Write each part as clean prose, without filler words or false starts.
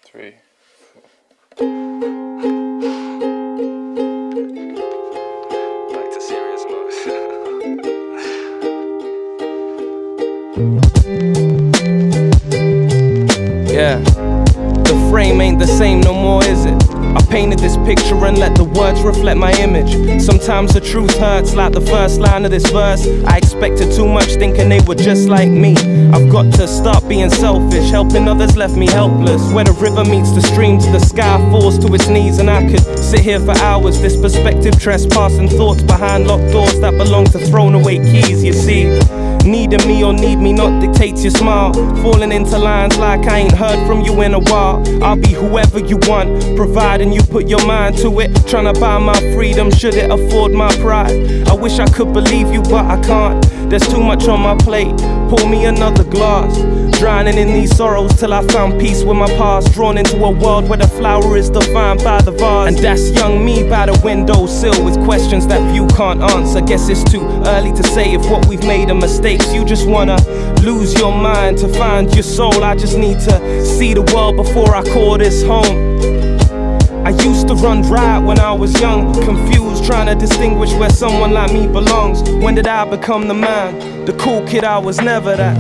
3, 4. Back to serious mode. Yeah, the frame ain't the same no more, is it? I painted this picture and let the words reflect my image. Sometimes the truth hurts like the first line of this verse. I expected too much thinking they were just like me. I've got to start being selfish, helping others left me helpless. Where the river meets the stream to the sky falls to its knees. And I could sit here for hours, this perspective trespassing thoughts behind locked doors that belong to thrown away keys, you see. Needing me or need me not dictates your smile. Falling into lines like I ain't heard from you in a while. I'll be whoever you want, providing you put your mind to it. Trying to buy my freedom, should it afford my pride? I wish I could believe you, but I can't. There's too much on my plate, pour me another glass. Drowning in these sorrows till I found peace with my past. Drawn into a world where the flower is defined by the vase. And that's young me by the windowsill with questions that you can't answer. Guess it's too early to say if what we've made are mistakes. You just wanna lose your mind to find your soul. I just need to see the world before I call this home. I used to run riot when I was young, confused, trying to distinguish where someone like me belongs. When did I become the man? The cool kid, I was never that.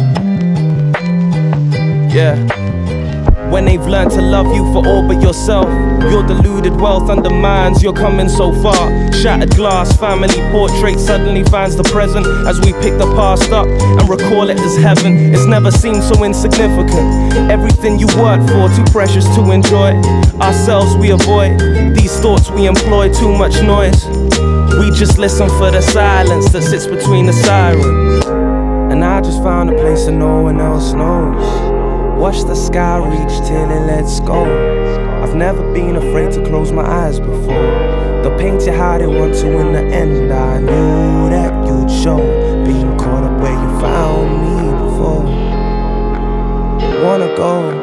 Yeah. When they've learned to love you for all but yourself, your deluded wealth undermines you're coming so far. Shattered glass family portrait suddenly finds the present as we pick the past up and recall it as heaven. It's never seemed so insignificant. Everything you worked for, too precious to enjoy. Ourselves we avoid, these thoughts we employ, too much noise. We just listen for the silence that sits between the sirens. And I just found a place that no one else knows. Watch the sky reach till it lets go. I've never been afraid to close my eyes before. They'll paint you how they want to in the end. I knew that you'd show, being caught up where you found me before. Wanna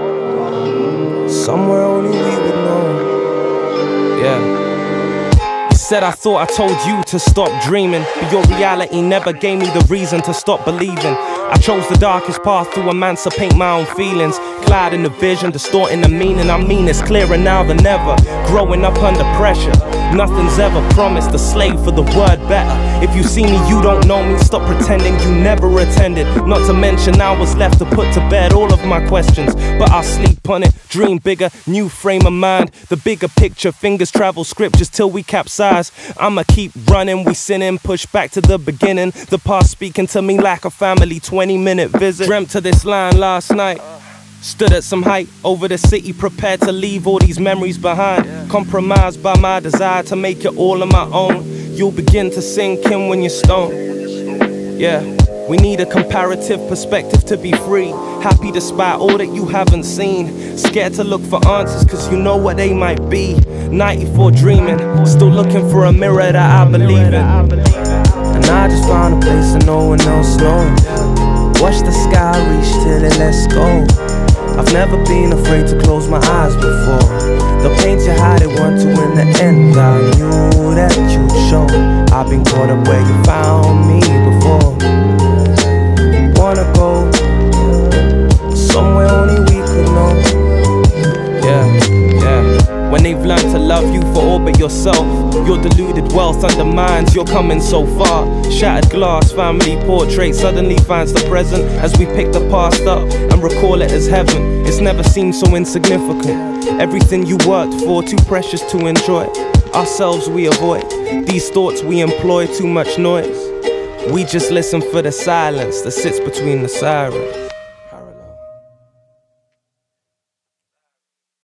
go somewhere only we would know. Yeah. Said I thought I told you to stop dreaming, but your reality never gave me the reason to stop believing. I chose the darkest path to emancipate my own feelings, clouding the vision, distorting the meaning. I mean it's clearer now than ever, growing up under pressure. Nothing's ever promised, a slave for the word better. If you see me, you don't know me, stop pretending you never attended. Not to mention I was left to put to bed all of my questions, but I'll sleep on it, dream bigger, new frame of mind. The bigger picture, fingers travel scriptures till we capsize. I'ma keep running, we sinning, push back to the beginning. The past speaking to me like a family 20-minute visit. Dreamt to this line last night. Stood at some height over the city, prepared to leave all these memories behind. Compromised by my desire to make it all on my own. You'll begin to sink in when you're stoned. Yeah, we need a comparative perspective to be free. Happy despite all that you haven't seen. Scared to look for answers cause you know what they might be. 94 dreaming, still looking for a mirror that I believe in. And I just found a place that no one else knows. Watch the sky reach till it lets go. I've never been afraid to close my eyes before. They'll paint you how they want to in the end. I knew that you'd show. I've been caught up where you found me before. Wanna go somewhere only we could know. Yeah, yeah. When they've learned to love you for all but yourself, your deluded wealth undermines you're coming so far. Shattered glass family portrait suddenly finds the present as we pick the past up and recall it as heaven. It's never seemed so insignificant. Everything you worked for, too precious to enjoy. Ourselves we avoid, these thoughts we employ, too much noise. We just listen for the silence that sits between the sirens.